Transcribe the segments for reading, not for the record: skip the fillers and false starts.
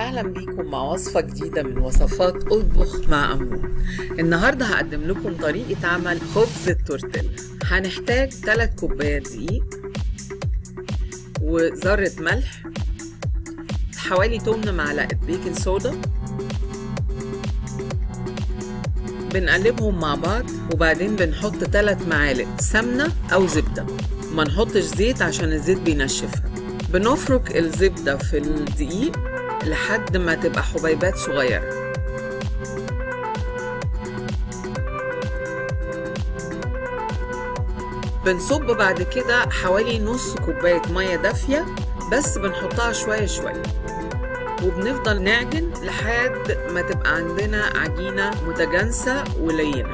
أهلا بيكم مع وصفة جديدة من وصفات أطبخ مع أمون. النهاردة هقدم لكم طريقة عمل خبز التورتيلا. هنحتاج 3 كوبايات دقيق وذرة ملح، حوالي 8 معلقة بيكنج صودا، بنقلبهم مع بعض وبعدين بنحط 3 معالق سمنة أو زبدة، ما نحطش زيت عشان الزيت بينشفها. بنفرك الزبدة في الدقيق لحد ما تبقى حبيبات صغيرة. بنصب بعد كده حوالي نص كوباية مية دافية، بس بنحطها شوية شوية، وبنفضل نعجن لحد ما تبقى عندنا عجينة متجانسة ولينة.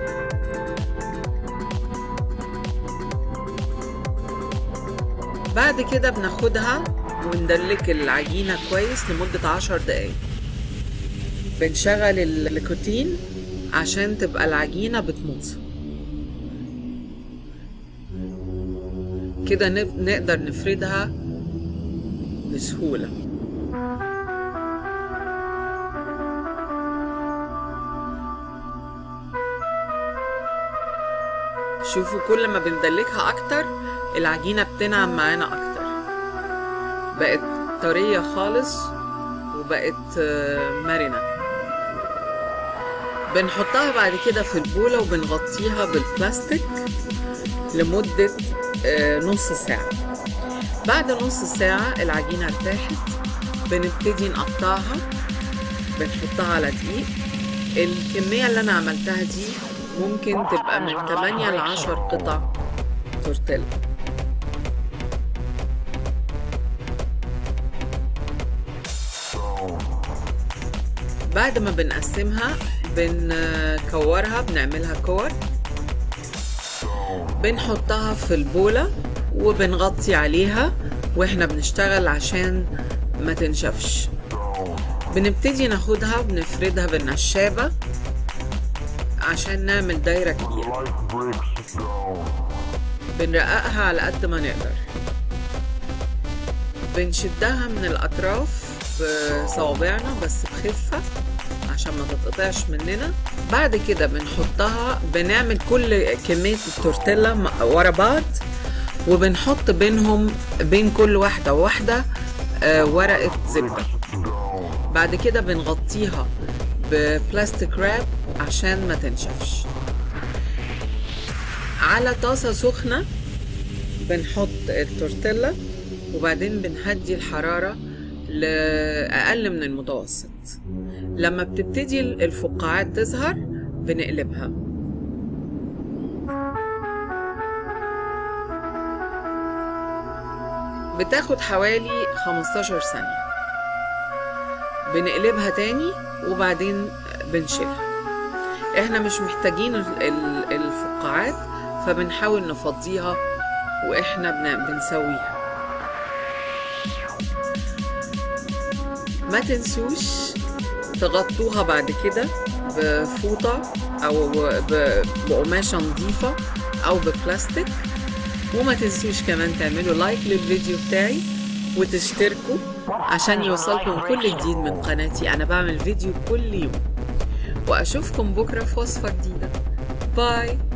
بعد كده بناخدها وندلك العجينة كويس لمدة 10 دقايق. بنشغل الكوتين عشان تبقى العجينة بتمص كده، نقدر نفردها بسهولة. شوفوا كل ما بندلكها اكتر العجينة بتنعم معانا اكتر، بقت طرية خالص وبقت مرنة. بنحطها بعد كده في البولة وبنغطيها بالبلاستيك لمدة نص ساعة. بعد نص ساعة العجينة ارتاحت، بنبتدي نقطعها، بنحطها على دقيق. الكمية اللي أنا عملتها دي ممكن تبقى من 8 ل 10 قطع تورتيلا. بعد ما بنقسمها بنكورها، بنعملها كور، بنحطها في البولة وبنغطي عليها واحنا بنشتغل عشان ما تنشفش. بنبتدي ناخدها بنفردها بالنشابة عشان نعمل دايرة كبيرة. بنرققها على قد ما نقدر، بنشدها من الأطراف بصوابعنا بس بخفة عشان ما تتقطعش مننا. بعد كده بنحطها، بنعمل كل كمية التورتيلا ورا بعض، وبنحط بين كل واحدة وواحدة ورقة زبدة. بعد كده بنغطيها ببلاستيك راب عشان ما تنشفش. على طاسة سخنة بنحط التورتيلا وبعدين بنهدي الحرارة لأقل من المتوسط. لما بتبتدي الفقاعات تظهر بنقلبها. بتاخد حوالي 15 ثانية. بنقلبها تاني وبعدين بنشيلها. احنا مش محتاجين الفقاعات، فبنحاول نفضيها واحنا بنسويها. ما تنسوش تغطوها بعد كده بفوطة أو بقماشة نظيفة أو ببلاستيك. وما تنسوش كمان تعملوا لايك للفيديو بتاعي وتشتركوا عشان يوصلكم كل جديد من قناتي. أنا بعمل فيديو كل يوم، وأشوفكم بكرة في وصفة جديدة. باي.